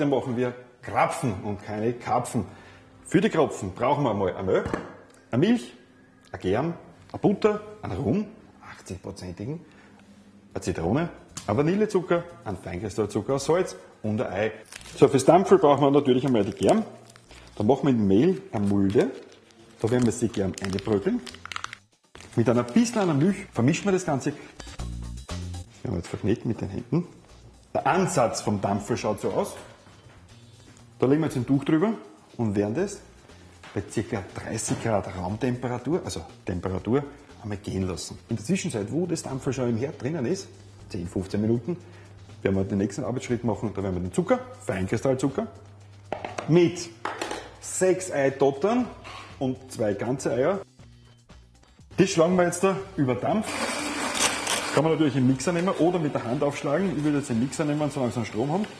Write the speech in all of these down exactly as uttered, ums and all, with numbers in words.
Heute machen wir Krapfen und keine Karpfen. Für die Krapfen brauchen wir mal ein Mehl, eine Milch, ein Germ, eine Butter, einen Rum, achtzig-prozentigen, eine Zitrone, ein Vanillezucker, einen Feinkristallzucker, ein Salz und ein Ei. So, fürs Dampfen brauchen wir natürlich einmal die Germ. Da machen wir in Mehl eine Mulde. Da werden wir die Germ einbröteln. Mit einer bisschen einer Milch vermischen wir das Ganze. Wir haben jetzt verknetet mit den Händen. Der Ansatz vom Dampfer schaut so aus. Da legen wir jetzt ein Tuch drüber und werden das bei ca. dreißig Grad Raumtemperatur, also Temperatur, einmal gehen lassen. In der Zwischenzeit, wo das Dampfer schon im Herd drinnen ist, zehn, fünfzehn Minuten, werden wir den nächsten Arbeitsschritt machen. Da werden wir den Zucker, Feinkristallzucker, mit sechs Eidottern und zwei ganze Eier. Das schlagen wir jetzt da über Dampf. Das kann man natürlich im Mixer nehmen oder mit der Hand aufschlagen. Ich würde jetzt den Mixer nehmen, solange Sie einen Strom haben.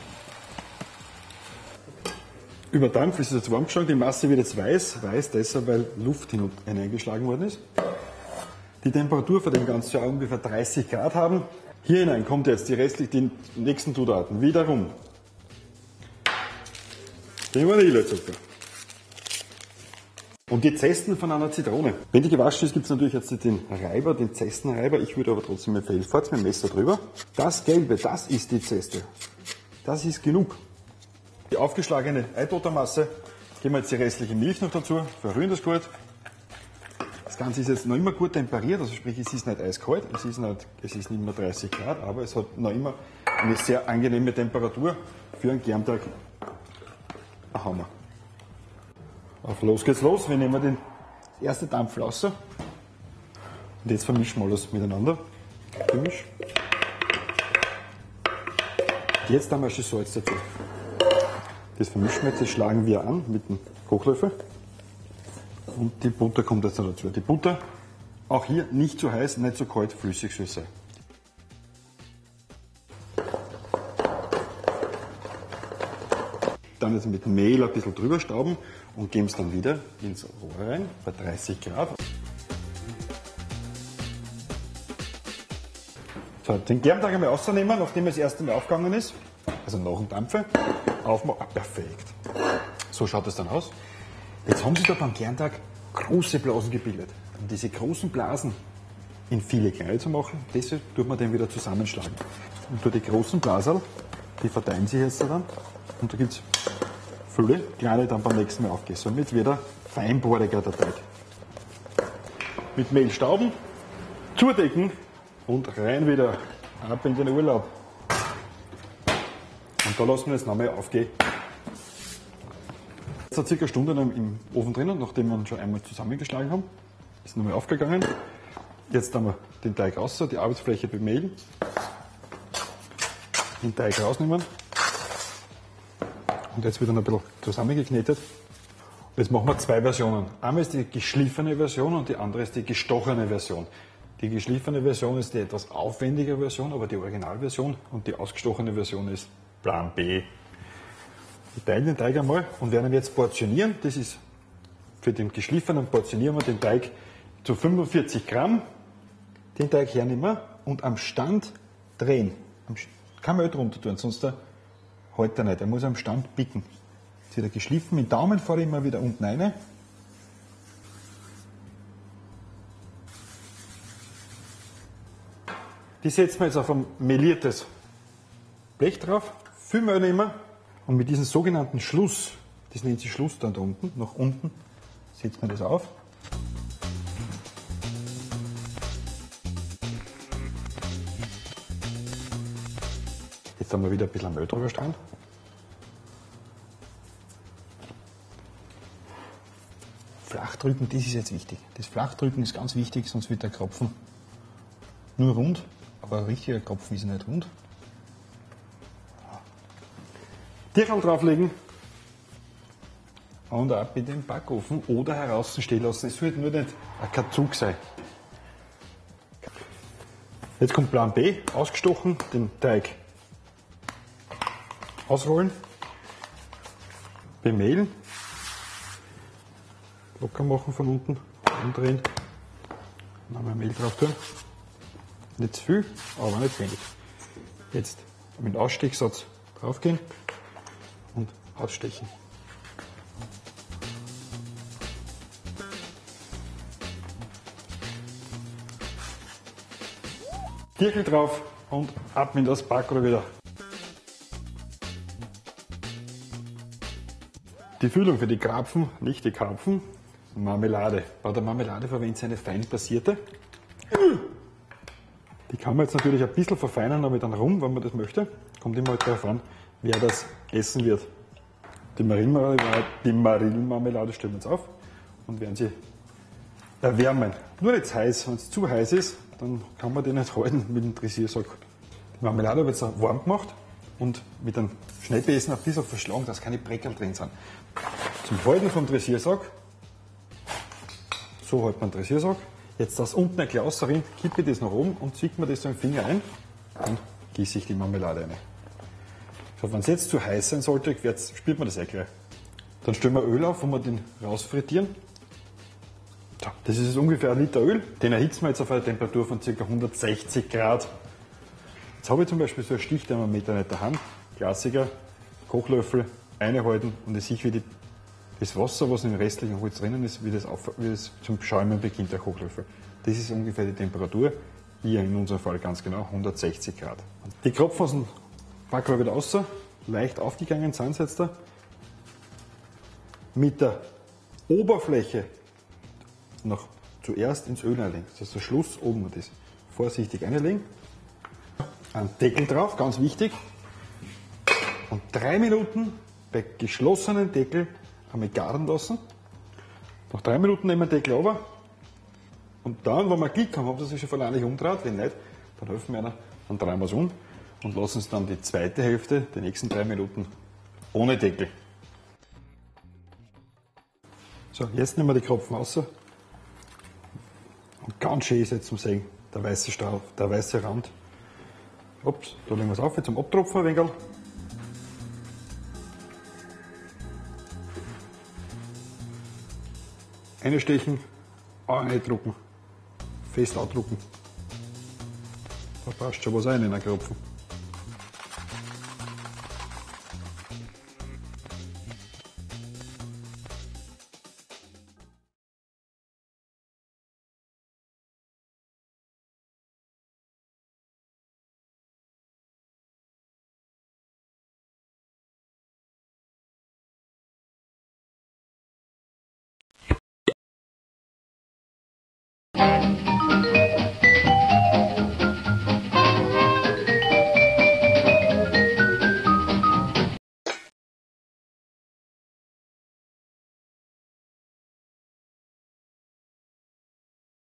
Über Dampf ist es jetzt warm geschlagen. Die Masse wird jetzt weiß. Weiß deshalb, weil Luft hineingeschlagen worden ist. Die Temperatur für den Ganzen soll ungefähr dreißig Grad haben. Hier hinein kommt jetzt die restlichen, die nächsten Zutaten. Wiederum den Vanillezucker. Und die Zesten von einer Zitrone. Wenn die gewaschen ist, gibt es natürlich jetzt den Reiber, den Zestenreiber. Ich würde aber trotzdem mit Fehlfahrt mit dem Messer drüber. Das Gelbe, das ist die Zeste. Das ist genug. Die aufgeschlagene Eidottermasse, geben wir jetzt die restliche Milch noch dazu, verrühren das gut. Das Ganze ist jetzt noch immer gut temperiert, also sprich, es ist nicht eiskalt, es ist nicht, es ist nicht mehr dreißig Grad, aber es hat noch immer eine sehr angenehme Temperatur für einen Germteig. Ein Hammer. Auf los geht's los, wir nehmen den ersten Dampf raus und jetzt vermischen wir alles miteinander. Gemisch. Jetzt haben wir schon Salz dazu. Das vermischen wir jetzt, das schlagen wir an mit dem Kochlöffel. Und die Butter kommt jetzt noch dazu. Die Butter, auch hier nicht zu heiß, nicht zu kalt, flüssig soll sein. Dann jetzt mit Mehl ein bisschen drüber stauben und geben es dann wieder ins Rohr rein, bei dreißig Grad. So, den Germteig einmal rausnehmen, nachdem er das erste Mal aufgegangen ist. Also nach dem Dampfen. Aufmachen. Ah, perfekt. So schaut es dann aus. Jetzt haben sich da beim Germteig große Blasen gebildet. Um diese großen Blasen in viele kleine zu machen, deshalb tut man den wieder zusammenschlagen. Und durch die großen Blasen, die verteilen sich jetzt dann. Und da gibt es viele kleine, dann beim nächsten Mal aufgehen. Somit wird er feinporiger, der Teig. Mit Mehl stauben, zudecken und rein wieder ab in den Urlaub. Und da lassen wir es nochmal aufgehen. Jetzt hat circa eine Stunde im Ofen drinnen, nachdem wir ihn schon einmal zusammengeschlagen haben. Ist nochmal aufgegangen. Jetzt haben wir den Teig raus, die Arbeitsfläche bemehlen. Den Teig rausnehmen. Und jetzt wird er noch ein bisschen zusammengeknetet. Und jetzt machen wir zwei Versionen. Einmal ist die geschliffene Version und die andere ist die gestochene Version. Die geschliffene Version ist die etwas aufwendige Version, aber die Originalversion, und die ausgestochene Version ist Plan B. Wir teilen den Teig einmal und werden ihn jetzt portionieren. Das ist für den geschliffenen, portionieren wir den Teig zu fünfundvierzig Gramm. Den Teig hernehmen und am Stand drehen. Kein Mehl drunter tun, sonst hält er nicht. Er muss am Stand bicken. Jetzt wird er geschliffen, mit dem Daumen fahre ich immer wieder unten rein. Die setzen wir jetzt auf ein meliertes Blech drauf, viel Mehl nehmen und mit diesem sogenannten Schluss, das nennt sich Schluss da unten, nach unten, setzt man das auf. Jetzt haben wir wieder ein bisschen Mehl drüber stehen. Flachdrücken, das ist jetzt wichtig. Das Flachdrücken ist ganz wichtig, sonst wird der Krapfen nur rund, aber ein richtiger Krapfen ist nicht rund. Tierchen drauflegen und ab in den Backofen oder heraus stehen lassen. Es sollte nur nicht ein Zug sein. Jetzt kommt Plan B, ausgestochen, den Teig ausrollen, bemehlen, locker machen von unten, umdrehen, nochmal Mehl drauf tun. Nicht zu viel, aber nicht wenig. Jetzt mit dem Ausstiegssatz draufgehen und ausstechen. Kirkel drauf und ab in das Backrohr wieder. Die Füllung für die Krapfen, nicht die Karpfen, Marmelade. Bei der Marmelade verwendet sie eine fein passierte. Die kann man jetzt natürlich ein bisschen verfeinern, noch mit einem Rum, wenn man das möchte. Kommt immer halt darauf an, wer das essen wird. Die Marillenmarmelade, die Marillenmarmelade stellen wir jetzt auf und werden sie erwärmen. Nur nicht heiß, wenn es zu heiß ist, dann kann man den nicht halten mit dem Dressiersack. Die Marmelade habe ich jetzt warm gemacht und mit einem Schneebesen ein bisschen verschlagen, dass keine Breckerl drin sind. Zum Halten vom Dressiersack, so hält man den Dressiersack. Jetzt das unten ein Glas rein, kippe ich das nach oben und zieht mir das so im Finger ein, dann gieße ich die Marmelade rein. So, wenn es jetzt zu heiß sein sollte, spürt man das eh gleich. Dann stellen wir Öl auf, wo wir den rausfrittieren. So, das ist jetzt ungefähr ein Liter Öl. Den erhitzen wir jetzt auf eine Temperatur von ca. hundertsechzig Grad. Jetzt habe ich zum Beispiel so ein Stichthermometer in der Hand. Klassiker, Kochlöffel, einhalten und ich sehe, wie die, das Wasser, was im restlichen Holz drinnen ist, wie das, auf, wie das zum Schäumen beginnt, der Kochlöffel. Das ist ungefähr die Temperatur, hier in unserem Fall ganz genau hundertsechzig Grad. Die Kropfen aus dem Backrohr wieder raus, leicht aufgegangen sind sie jetzt da. Mit der Oberfläche noch zuerst ins Öl einlegen. Das ist der Schluss oben und das. Vorsichtig einlegen. Ein Deckel drauf, ganz wichtig. Und drei Minuten bei geschlossenen Deckel einmal garen lassen. Nach drei Minuten nehmen wir den Deckel runter. Und dann, wenn wir Glück haben, haben wir sich schon verlangt umdreht. Wenn nicht, dann helfen wir einer, dann drehen wir es um und lassen es dann die zweite Hälfte, die nächsten drei Minuten, ohne Deckel. So, jetzt nehmen wir die Kropfen raus. Und ganz schön ist jetzt zum Sehen der weiße Strauch, der weiße Rand. Ups, da legen wir es auf, jetzt zum Abtropfen ein wenig. Einstechen, reindrucken, fest ausdrucken. Da passt schon was rein in den Kropfen.